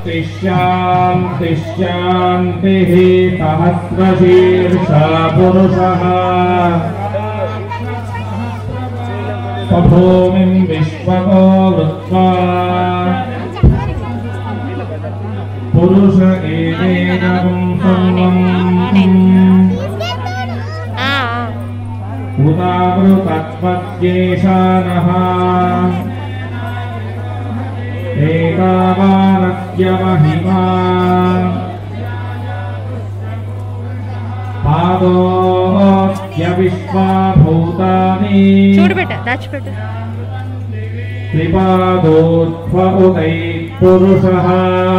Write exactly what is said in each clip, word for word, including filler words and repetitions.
शान्ति शान्तिः सहस्रशीर्षा पुरुषः भूमिं विश्वतो वृत्वा पुरुष एवेदं सर्वम् उदावृतत्वद्येशानः एतावानस्य महिमा पादोऽस्य विश्वाभूतानि त्रिपादोऽध्व उदैः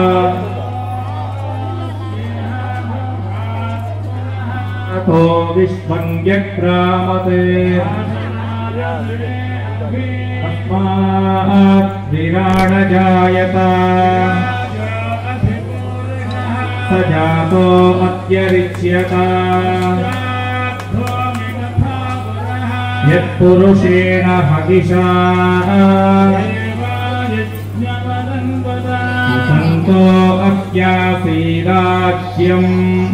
तो विश्वं व्यक्रामते तस्मात् विराड जायत स जातो अत्यरिच्यत यत्पुरुषेण हविषा संतो अस्यासीराज्यम्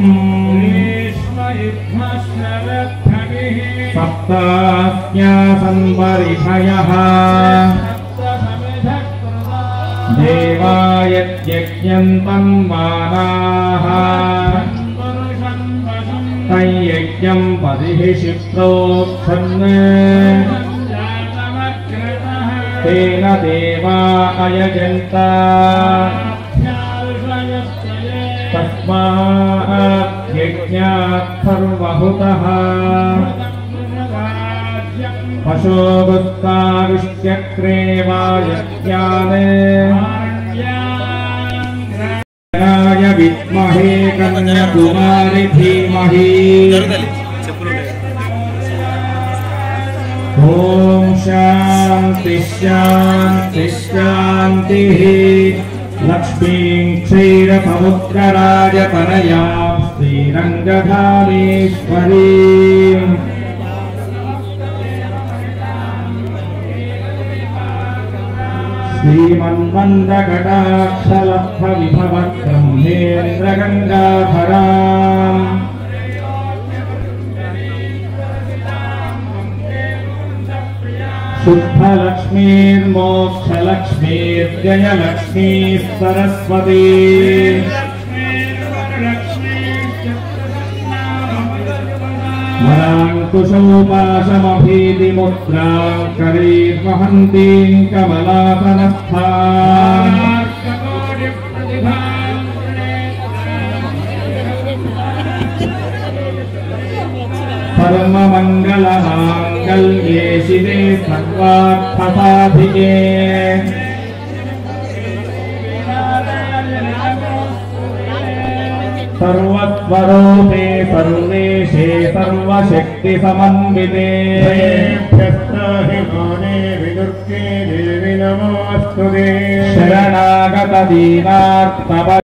सप्तास्यासन्परिषयः देवायज्ञन्तं मानाः तयज्ञं पदिहि प्रोक्षन् तेन देवा अयजन्त तस्मात् यज्ञात् सर्वहुतः पशोभुक्ताविष्यक्रे वा यज्ञाने य विद्महे कन्याकुमारी धीमहि ॐ शान्ति शान्ति शान्तिः लक्ष्मीं क्षीरसमुद्रराजतनयां श्रीरङ्गधामेश्वरीं श्रीमन्मन्दकटाक्षलब्धविभवब्रह्मेन्द्रगङ्गाधराम् शुद्धलक्ष्मीर्मोक्षलक्ष्मीर्जयलक्ष्मीः सरस्वती वराङ्कुशोपाशमभीतिमुद्रां करैर्वहन्तीं कमलासनस्थाम् परममङ्गलमाङ्गल्ये शिवे सर्वार्थसाधिके सर्वस्वरूपे सर्वेशे सर्वशक्तिसमन्विते शरणागत दीनार्तव